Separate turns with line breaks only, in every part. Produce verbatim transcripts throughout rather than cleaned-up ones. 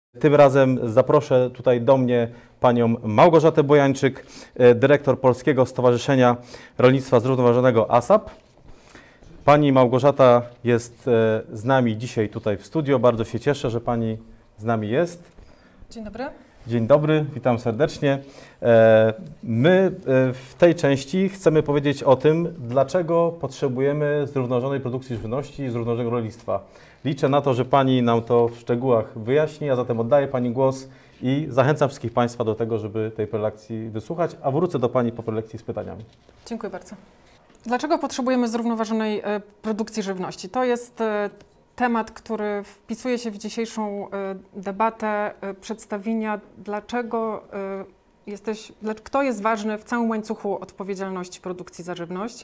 Tym razem zaproszę tutaj do mnie panią Małgorzatę Bojańczyk, dyrektor Polskiego Stowarzyszenia Rolnictwa Zrównoważonego A S A P. Pani Małgorzata jest z nami dzisiaj tutaj w studio. Bardzo się cieszę, że pani z nami jest.
Dzień dobry.
Dzień dobry, witam serdecznie. My w tej części chcemy powiedzieć o tym, dlaczego potrzebujemy zrównoważonej produkcji żywności i zrównoważonego rolnictwa. Liczę na to, że pani nam to w szczegółach wyjaśni, a zatem oddaję pani głos i zachęcam wszystkich państwa do tego, żeby tej prelekcji wysłuchać, a wrócę do pani po prelekcji z pytaniami.
Dziękuję bardzo. Dlaczego potrzebujemy zrównoważonej produkcji żywności? To jest temat, który wpisuje się w dzisiejszą debatę przedstawienia, dlaczego jesteś, kto jest ważny w całym łańcuchu odpowiedzialności produkcji za żywność.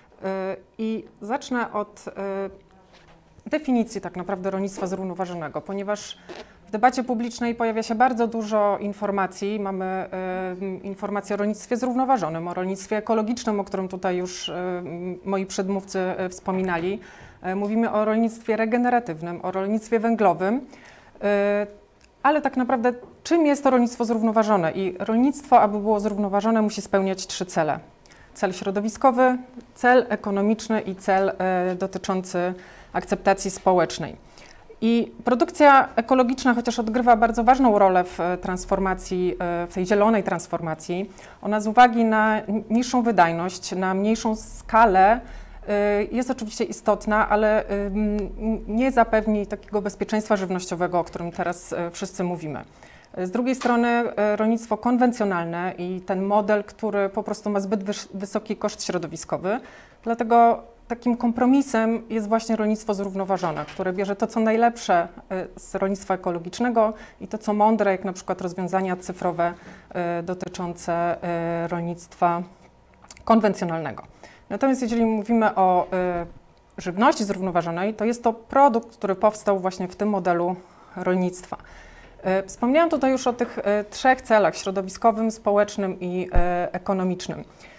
I zacznę od definicji tak naprawdę rolnictwa zrównoważonego, ponieważ w debacie publicznej pojawia się bardzo dużo informacji. Mamy y, informacje o rolnictwie zrównoważonym, o rolnictwie ekologicznym, o którym tutaj już y, moi przedmówcy y, wspominali. Y, mówimy o rolnictwie regeneratywnym, o rolnictwie węglowym, y, ale tak naprawdę czym jest to rolnictwo zrównoważone? I rolnictwo, aby było zrównoważone, musi spełniać trzy cele. Cel środowiskowy, cel ekonomiczny i cel y, dotyczący akceptacji społecznej. I produkcja ekologiczna, chociaż odgrywa bardzo ważną rolę w transformacji, w tej zielonej transformacji, ona z uwagi na niższą wydajność, na mniejszą skalę jest oczywiście istotna, ale nie zapewni takiego bezpieczeństwa żywnościowego, o którym teraz wszyscy mówimy. Z drugiej strony rolnictwo konwencjonalne i ten model, który po prostu ma zbyt wysoki koszt środowiskowy, dlatego takim kompromisem jest właśnie rolnictwo zrównoważone, które bierze to, co najlepsze z rolnictwa ekologicznego i to, co mądre, jak na przykład rozwiązania cyfrowe dotyczące rolnictwa konwencjonalnego. Natomiast jeżeli mówimy o żywności zrównoważonej, to jest to produkt, który powstał właśnie w tym modelu rolnictwa. Wspomniałam tutaj już o tych trzech celach: środowiskowym, społecznym i ekonomicznym.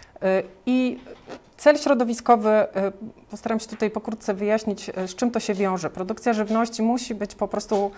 I cel środowiskowy, postaram się tutaj pokrótce wyjaśnić, z czym to się wiąże. Produkcja żywności musi być po prostu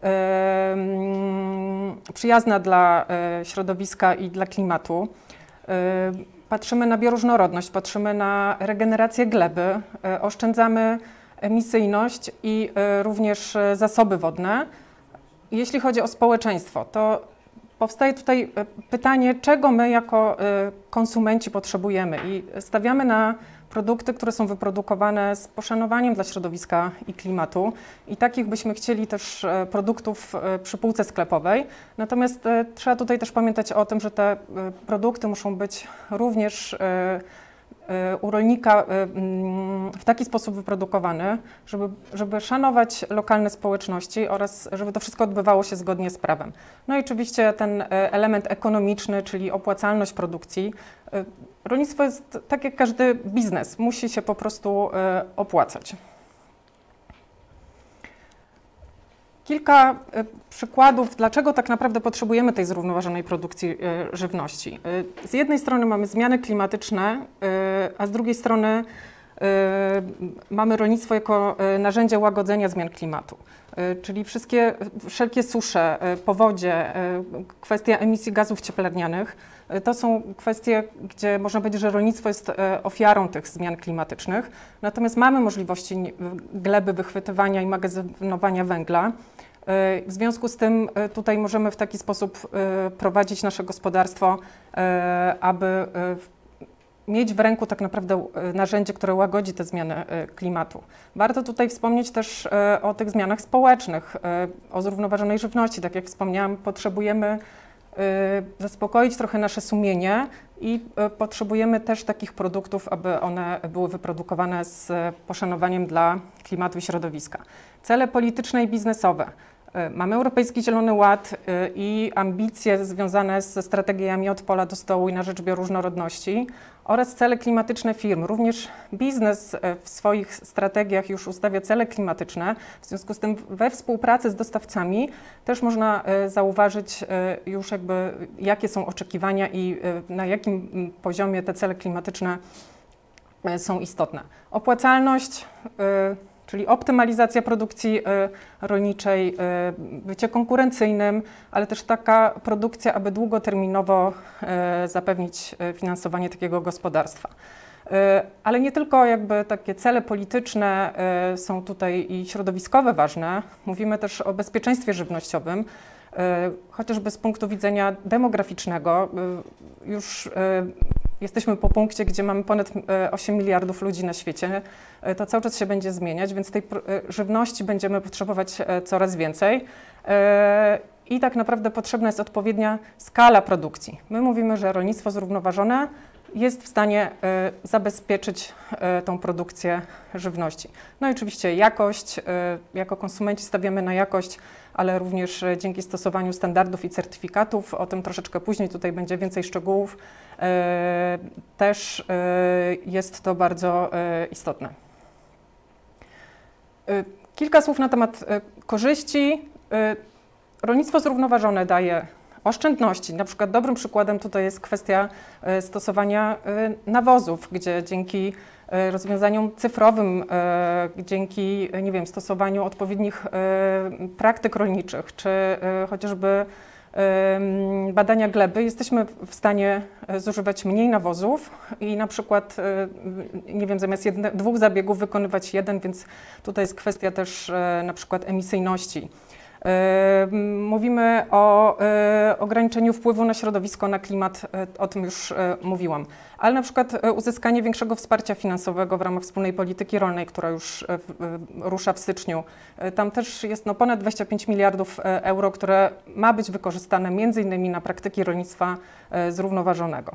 przyjazna dla środowiska i dla klimatu. Patrzymy na bioróżnorodność, patrzymy na regenerację gleby, oszczędzamy emisyjność i również zasoby wodne. Jeśli chodzi o społeczeństwo, to powstaje tutaj pytanie, czego my jako konsumenci potrzebujemy, i stawiamy na produkty, które są wyprodukowane z poszanowaniem dla środowiska i klimatu, i takich byśmy chcieli też produktów przy półce sklepowej. Natomiast trzeba tutaj też pamiętać o tym, że te produkty muszą być również u rolnika w taki sposób wyprodukowany, żeby, żeby szanować lokalne społeczności oraz żeby to wszystko odbywało się zgodnie z prawem. No i oczywiście ten element ekonomiczny, czyli opłacalność produkcji. Rolnictwo jest tak jak każdy biznes, musi się po prostu opłacać. Kilka przykładów, dlaczego tak naprawdę potrzebujemy tej zrównoważonej produkcji żywności. Z jednej strony mamy zmiany klimatyczne, a z drugiej strony mamy rolnictwo jako narzędzie łagodzenia zmian klimatu. Czyli wszystkie, wszelkie susze, powodzie, kwestia emisji gazów cieplarnianych, to są kwestie, gdzie można powiedzieć, że rolnictwo jest ofiarą tych zmian klimatycznych. Natomiast mamy możliwości gleby, wychwytywania i magazynowania węgla. W związku z tym tutaj możemy w taki sposób prowadzić nasze gospodarstwo, aby mieć w ręku tak naprawdę narzędzie, które łagodzi te zmiany klimatu. Warto tutaj wspomnieć też o tych zmianach społecznych, o zrównoważonej żywności. Tak jak wspomniałam, potrzebujemy zaspokoić trochę nasze sumienie i potrzebujemy też takich produktów, aby one były wyprodukowane z poszanowaniem dla klimatu i środowiska. Cele polityczne i biznesowe. Mamy Europejski Zielony Ład i ambicje związane ze strategiami od pola do stołu i na rzecz bioróżnorodności oraz cele klimatyczne firm. Również biznes w swoich strategiach już ustawia cele klimatyczne. W związku z tym we współpracy z dostawcami też można zauważyć już jakby jakie są oczekiwania i na jakim poziomie te cele klimatyczne są istotne. Opłacalność. czyli optymalizacja produkcji rolniczej, bycie konkurencyjnym, ale też taka produkcja, aby długoterminowo zapewnić finansowanie takiego gospodarstwa. Ale nie tylko jakby takie cele polityczne są tutaj i środowiskowe ważne, mówimy też o bezpieczeństwie żywnościowym, chociażby z punktu widzenia demograficznego. Już jesteśmy po punkcie, gdzie mamy ponad osiem miliardów ludzi na świecie. To cały czas się będzie zmieniać, więc tej żywności będziemy potrzebować coraz więcej. I tak naprawdę potrzebna jest odpowiednia skala produkcji. My mówimy, że rolnictwo zrównoważone jest w stanie y, zabezpieczyć y, tą produkcję żywności. No i oczywiście jakość, y, jako konsumenci stawiamy na jakość, ale również y, dzięki stosowaniu standardów i certyfikatów, o tym troszeczkę później, tutaj będzie więcej szczegółów, y, też y, jest to bardzo y, istotne. Y, kilka słów na temat y, korzyści. Y, rolnictwo zrównoważone daje oszczędności. Na przykład dobrym przykładem tutaj jest kwestia stosowania nawozów, gdzie dzięki rozwiązaniom cyfrowym, dzięki, nie wiem, stosowaniu odpowiednich praktyk rolniczych, czy chociażby badania gleby, jesteśmy w stanie zużywać mniej nawozów i na przykład, nie wiem, zamiast jedne, dwóch zabiegów wykonywać jeden, więc tutaj jest kwestia też na przykład emisyjności. Mówimy o ograniczeniu wpływu na środowisko, na klimat, o tym już mówiłam, ale na przykład uzyskanie większego wsparcia finansowego w ramach wspólnej polityki rolnej, która już rusza w styczniu. Tam też jest no ponad dwadzieścia pięć miliardów euro, które ma być wykorzystane między innymi na praktyki rolnictwa zrównoważonego.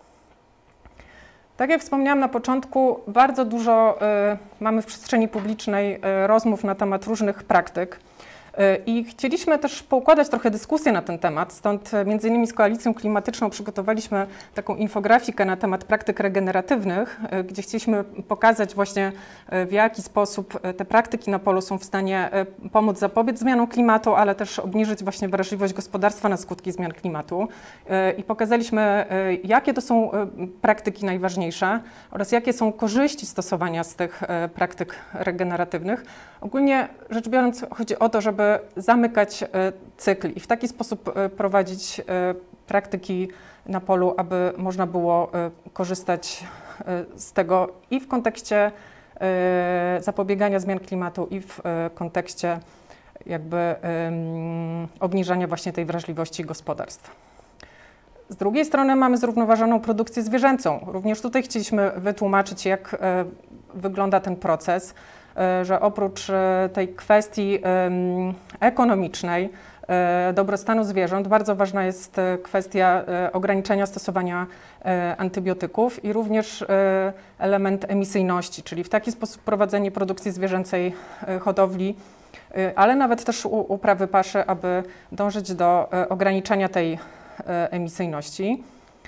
Tak jak wspomniałam na początku, bardzo dużo mamy w przestrzeni publicznej rozmów na temat różnych praktyk. I chcieliśmy też poukładać trochę dyskusję na ten temat, stąd między innymi z Koalicją Klimatyczną przygotowaliśmy taką infografikę na temat praktyk regeneratywnych, gdzie chcieliśmy pokazać właśnie, w jaki sposób te praktyki na polu są w stanie pomóc zapobiec zmianom klimatu, ale też obniżyć właśnie wrażliwość gospodarstwa na skutki zmian klimatu. I pokazaliśmy, jakie to są praktyki najważniejsze oraz jakie są korzyści stosowania z tych praktyk regeneratywnych. Ogólnie rzecz biorąc chodzi o to, żeby zamykać cykl i w taki sposób prowadzić praktyki na polu, aby można było korzystać z tego i w kontekście zapobiegania zmian klimatu, i w kontekście jakby obniżania właśnie tej wrażliwości gospodarstw. Z drugiej strony mamy zrównoważoną produkcję zwierzęcą. Również tutaj chcieliśmy wytłumaczyć, jak wygląda ten proces, że oprócz tej kwestii ekonomicznej, dobrostanu zwierząt, bardzo ważna jest kwestia ograniczenia stosowania antybiotyków i również element emisyjności, czyli w taki sposób prowadzenie produkcji zwierzęcej, hodowli, ale nawet też uprawy paszy, aby dążyć do ograniczenia tej emisyjności.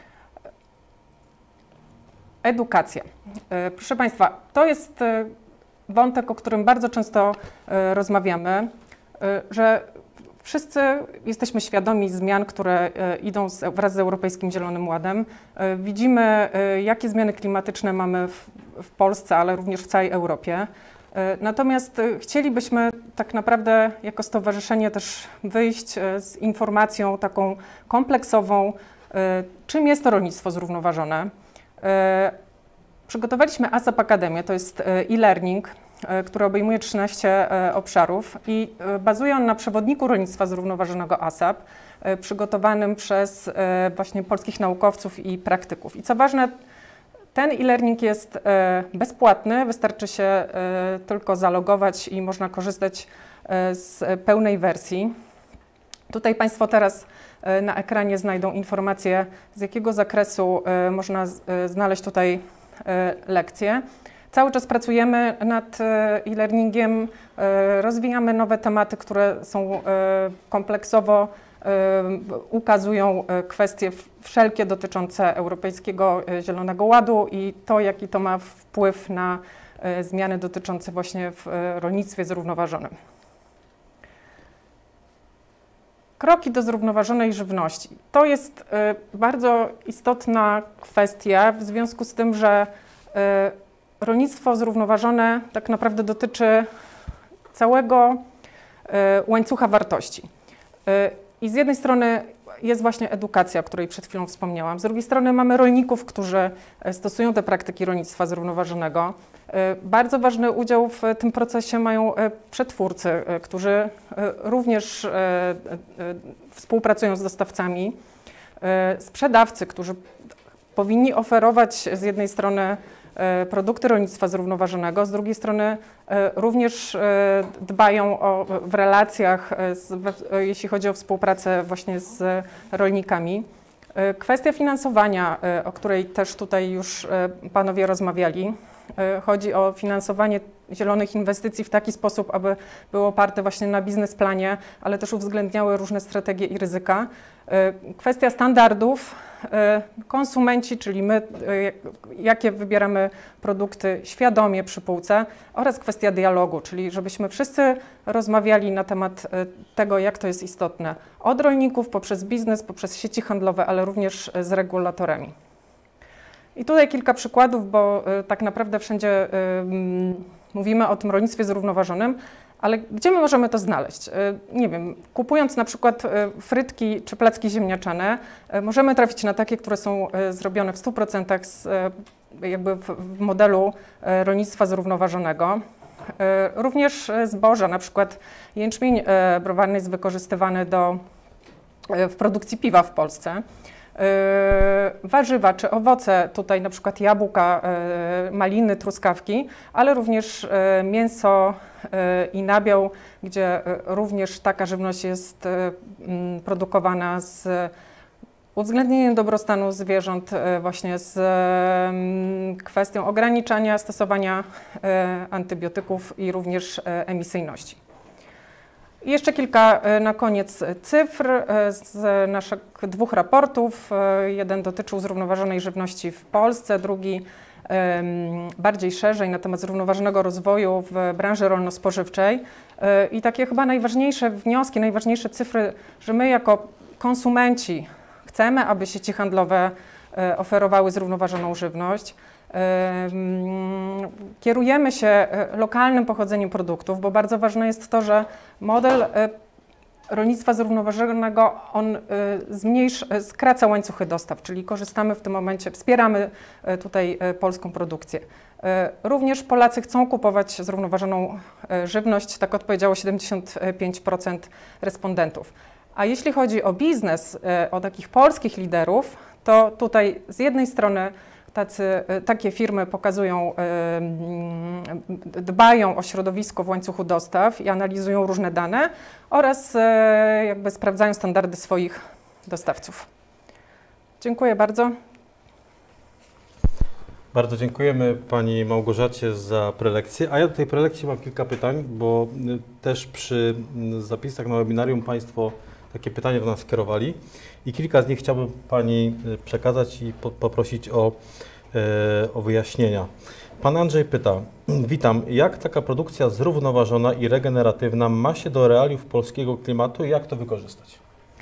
Edukacja. Proszę Państwa, to jest wątek, o którym bardzo często rozmawiamy, że wszyscy jesteśmy świadomi zmian, które idą z, wraz z Europejskim Zielonym Ładem. Widzimy, jakie zmiany klimatyczne mamy w, w Polsce, ale również w całej Europie. Natomiast chcielibyśmy tak naprawdę jako stowarzyszenie też wyjść z informacją taką kompleksową, czym jest to rolnictwo zrównoważone. Przygotowaliśmy ASAP Akademię, to jest e-learning, który obejmuje trzynaście obszarów i bazuje on na przewodniku rolnictwa zrównoważonego ASAP, przygotowanym przez właśnie polskich naukowców i praktyków. I co ważne, ten e-learning jest bezpłatny, wystarczy się tylko zalogować i można korzystać z pełnej wersji. Tutaj Państwo teraz na ekranie znajdą informacje, z jakiego zakresu można znaleźć tutaj lekcje. Cały czas pracujemy nad e-learningiem, rozwijamy nowe tematy, które są kompleksowo, ukazują kwestie wszelkie dotyczące Europejskiego Zielonego Ładu i to, jaki to ma wpływ na zmiany dotyczące właśnie w rolnictwie zrównoważonym. Kroki do zrównoważonej żywności. To jest bardzo istotna kwestia w związku z tym, że rolnictwo zrównoważone tak naprawdę dotyczy całego łańcucha wartości. I z jednej strony jest właśnie edukacja, o której przed chwilą wspomniałam. Z drugiej strony mamy rolników, którzy stosują te praktyki rolnictwa zrównoważonego. Bardzo ważny udział w tym procesie mają przetwórcy, którzy również współpracują z dostawcami, sprzedawcy, którzy powinni oferować z jednej strony produkty rolnictwa zrównoważonego, z drugiej strony również dbają o, w relacjach, z, jeśli chodzi o współpracę właśnie z rolnikami. Kwestia finansowania, o której też tutaj już panowie rozmawiali. Chodzi o finansowanie zielonych inwestycji w taki sposób, aby było oparte właśnie na biznesplanie, ale też uwzględniały różne strategie i ryzyka. Kwestia standardów. Konsumenci, czyli my, jakie wybieramy produkty świadomie przy półce, oraz kwestia dialogu, czyli żebyśmy wszyscy rozmawiali na temat tego, jak to jest istotne, od rolników, poprzez biznes, poprzez sieci handlowe, ale również z regulatorami. I tutaj kilka przykładów, bo tak naprawdę wszędzie mówimy o tym rolnictwie zrównoważonym, ale gdzie my możemy to znaleźć? Nie wiem, kupując na przykład frytki czy placki ziemniaczane, możemy trafić na takie, które są zrobione w stu procentach z, jakby w modelu rolnictwa zrównoważonego. Również zboża, na przykład jęczmień browarny jest wykorzystywany do, w produkcji piwa w Polsce. Warzywa czy owoce, tutaj na przykład jabłka, maliny, truskawki, ale również mięso i nabiał, gdzie również taka żywność jest produkowana z uwzględnieniem dobrostanu zwierząt, właśnie z kwestią ograniczania stosowania antybiotyków i również emisyjności. I jeszcze kilka na koniec cyfr z naszych dwóch raportów. Jeden dotyczył zrównoważonej żywności w Polsce, drugi bardziej szerzej na temat zrównoważonego rozwoju w branży rolno-spożywczej. I takie chyba najważniejsze wnioski, najważniejsze cyfry, że my jako konsumenci chcemy, aby sieci handlowe oferowały zrównoważoną żywność. Kierujemy się lokalnym pochodzeniem produktów, bo bardzo ważne jest to, że model rolnictwa zrównoważonego, on zmniejsz, skraca łańcuchy dostaw, czyli korzystamy w tym momencie, wspieramy tutaj polską produkcję. Również Polacy chcą kupować zrównoważoną żywność, tak odpowiedziało siedemdziesiąt pięć procent respondentów. A jeśli chodzi o biznes, o takich polskich liderów, to tutaj z jednej strony Tacy, takie firmy pokazują, dbają o środowisko w łańcuchu dostaw i analizują różne dane oraz jakby sprawdzają standardy swoich dostawców. Dziękuję bardzo.
Bardzo dziękujemy Pani Małgorzacie za prelekcję, a ja do tej prelekcji mam kilka pytań, bo też przy zapisach na webinarium Państwo takie pytania do nas skierowali i kilka z nich chciałbym Pani przekazać i po, poprosić o, e, o wyjaśnienia. Pan Andrzej pyta, witam, jak taka produkcja zrównoważona i regeneratywna ma się do realiów polskiego klimatu i jak to wykorzystać?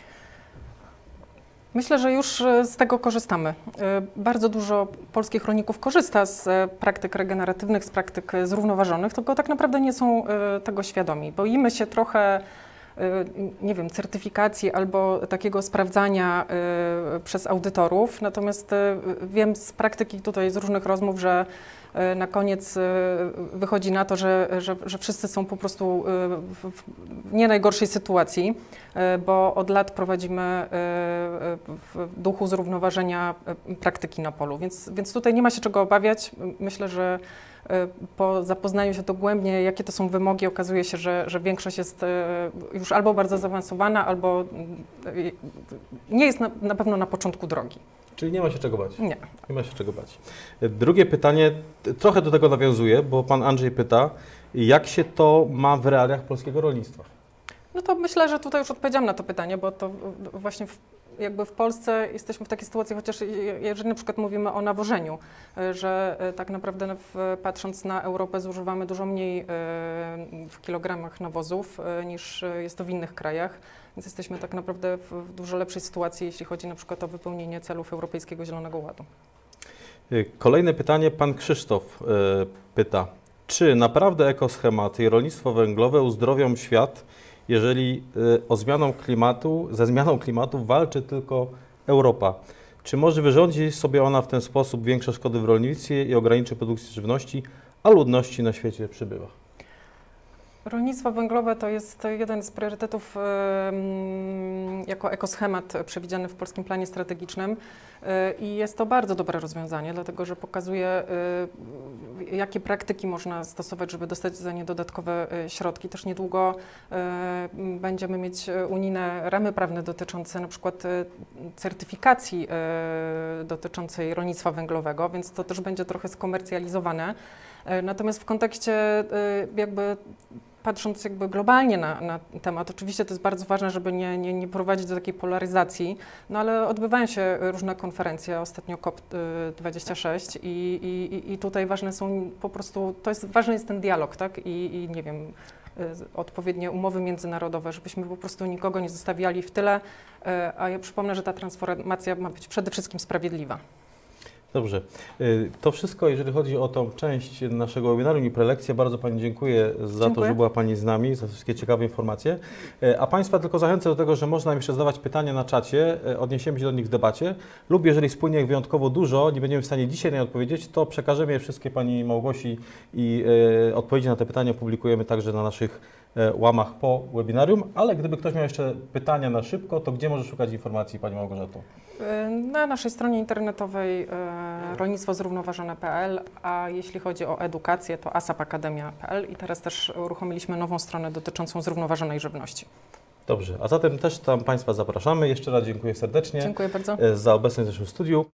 Myślę, że już z tego korzystamy. Bardzo dużo polskich rolników korzysta z praktyk regeneratywnych, z praktyk zrównoważonych, tylko tak naprawdę nie są tego świadomi. Boimy się trochę, nie wiem, certyfikacji albo takiego sprawdzania przez audytorów, natomiast wiem z praktyki tutaj, z różnych rozmów, że na koniec wychodzi na to, że, że, że wszyscy są po prostu w nie najgorszej sytuacji, bo od lat prowadzimy w duchu zrównoważenia praktyki na polu, więc, więc tutaj nie ma się czego obawiać. Myślę, że po zapoznaniu się dogłębnie, jakie to są wymogi, okazuje się, że, że większość jest już albo bardzo zaawansowana, albo nie jest na, na pewno na początku drogi.
Czyli nie ma się czego bać?
Nie.
Nie ma się czego bać. Drugie pytanie trochę do tego nawiązuje, bo Pan Andrzej pyta, jak się to ma w realiach polskiego rolnictwa?
No to myślę, że tutaj już odpowiedziałam na to pytanie, bo to właśnie w, jakby w Polsce jesteśmy w takiej sytuacji, chociaż jeżeli na przykład mówimy o nawożeniu, że tak naprawdę w, patrząc na Europę zużywamy dużo mniej w kilogramach nawozów niż jest to w innych krajach, więc jesteśmy tak naprawdę w dużo lepszej sytuacji, jeśli chodzi na przykład o wypełnienie celów Europejskiego Zielonego Ładu.
Kolejne pytanie, pan Krzysztof pyta. Czy naprawdę ekoschematy i rolnictwo węglowe uzdrowią świat, jeżeli o zmianą klimatu, ze zmianą klimatu walczy tylko Europa? Czy może wyrządzi sobie ona w ten sposób większe szkody w rolnictwie i ograniczy produkcję żywności, a ludności na świecie przybywa?
Rolnictwo węglowe to jest jeden z priorytetów jako ekoschemat przewidziany w Polskim Planie Strategicznym i jest to bardzo dobre rozwiązanie, dlatego że pokazuje, jakie praktyki można stosować, żeby dostać za nie dodatkowe środki. Też niedługo będziemy mieć unijne ramy prawne dotyczące na przykład certyfikacji dotyczącej rolnictwa węglowego, więc to też będzie trochę skomercjalizowane. Natomiast w kontekście jakby patrząc jakby globalnie na, na temat, oczywiście to jest bardzo ważne, żeby nie, nie, nie prowadzić do takiej polaryzacji, no ale odbywają się różne konferencje, ostatnio COP dwadzieścia sześć i, i, i tutaj ważne są po prostu, to jest, ważny jest ten dialog, tak, i, i nie wiem, odpowiednie umowy międzynarodowe, żebyśmy po prostu nikogo nie zostawiali w tyle, a ja przypomnę, że ta transformacja ma być przede wszystkim sprawiedliwa.
Dobrze. To wszystko, jeżeli chodzi o tą część naszego webinarium i prelekcję. Bardzo Pani dziękuję za dziękuję. to, że była Pani z nami, za wszystkie ciekawe informacje. A Państwa tylko zachęcę do tego, że można jeszcze zadawać pytania na czacie, odniesiemy się do nich w debacie, lub jeżeli spłynie ich wyjątkowo dużo, nie będziemy w stanie dzisiaj na nie odpowiedzieć, to przekażemy je wszystkie Pani Małgosi i e, odpowiedzi na te pytania publikujemy także na naszych e, łamach po webinarium. Ale gdyby ktoś miał jeszcze pytania na szybko, to gdzie może szukać informacji, Pani Małgorzato?
Na naszej stronie internetowej e, rolnictwo zrównoważone kropka p l, a jeśli chodzi o edukację, to asapakademia kropka p l i teraz też uruchomiliśmy nową stronę dotyczącą zrównoważonej żywności.
Dobrze, a zatem też tam Państwa zapraszamy. Jeszcze raz dziękuję serdecznie.
Dziękuję bardzo
za obecność w naszym studiu.